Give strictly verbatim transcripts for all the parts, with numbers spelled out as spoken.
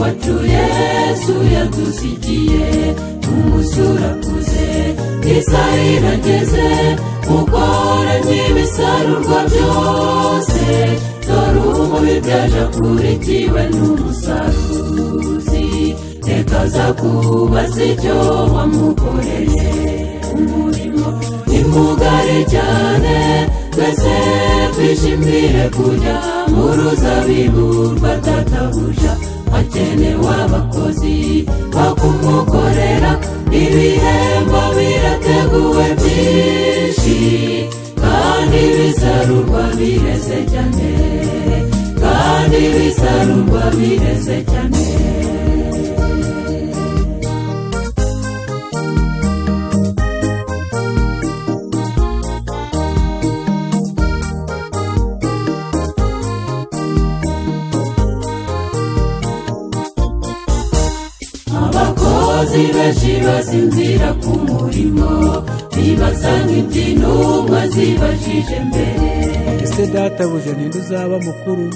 wacu Yesu yadusigiye umusura kuze isaha irageze mukoranye ibisarurwa byose dore umubi byaje akurikiwe n'umusaruzi reka aza kubaza icyo wamukoreye umurimo ni mugari cyane twese twishimire kujya mu ruzabibu rwa databuja hakenewe abakozi bakumukorera ibihembo birateguwe byinshi kandi bisarurwa bireze cyane kandi bisarurwa bireze cyane abakozi benshi basinzira ku murimo bibaza nk'iby'intumwa zibajije mbere ese databuja ninde uzaba mukuru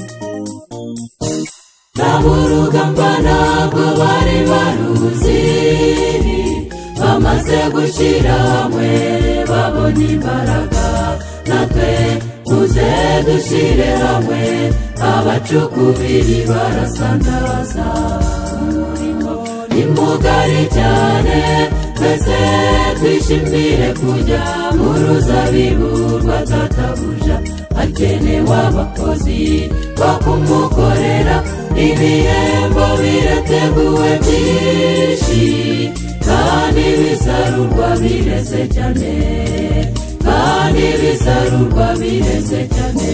n'aburugamba ntabwo bari baruzi bamaze gushyira hamwe babona imbaraga natwe tuze dushyire hamwe abacukubiri barasandaza umurimo ni mugari cyane twese twishimire kujya mu ruzabibu rwa databuja hakenewe abakozi bakumukorera ibihembo birateguwe byinshi kandi bisarurwa bireze cyane kandi bisarurwa bireze cyane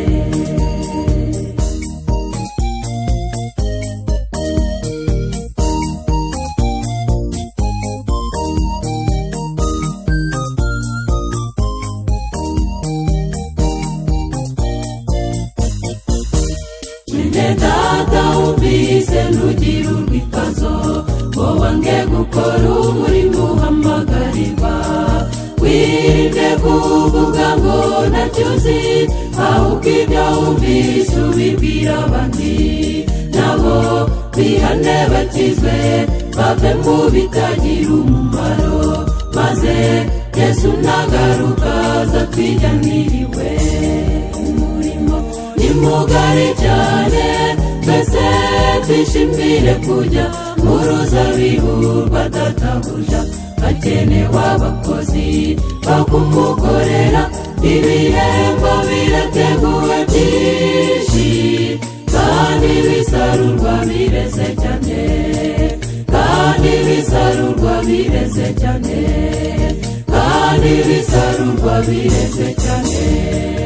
data umvise ntugire urwitwazo ngo wange gukora umurimo uhamagarirwa wirinde kuvuga ngo ntacyo uzi ahubwo ibyo wumvise ubibwira abandi nabo bihane bakizwe bave mu bitagira umumaro maze Yesu nagaruka aza twijyaniriwe umurimo ni mugari cyane twese twishimire kujya mu ruzabibu rwa databuja hakenewe abakozi bakumukorera ibihembo birateguwe byinshi kandi bisarurwa bireze cyane kandi bisarurwa bireze cyane kandi bisarurwa bireze cyane